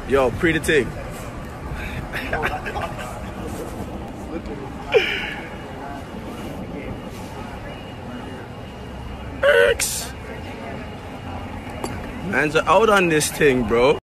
Yo, pre the thing. Man's out on this thing, bro.